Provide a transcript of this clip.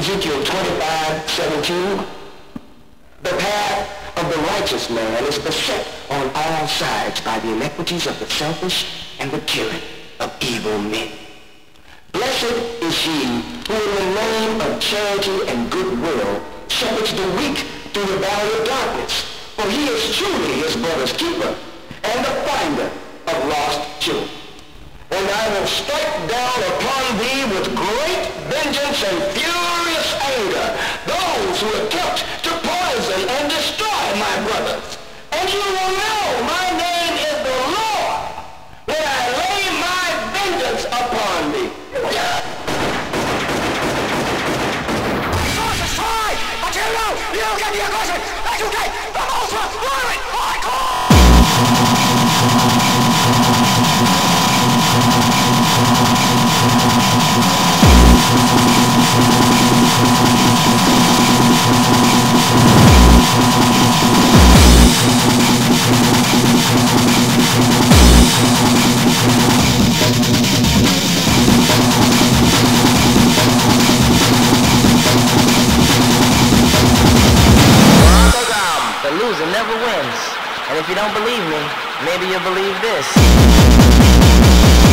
Ezekiel 25:17. The path of the righteous man is beset on all sides by the iniquities of the selfish and the tyranny of evil men. Blessed is he who in the name of charity and goodwill shepherds the weak through the valley of darkness, for he is truly his brother's keeper and the finder of lost children. And I will strike down upon thee with great vengeance and furious anger those who attempt to poison and destroy my brothers. And you will know my name is the Lord when I lay my vengeance upon thee. Sources try, but you get the aggression that you get from ultra-violent hardcore! The loser never wins. And if you don't believe me, maybe you'll believe this.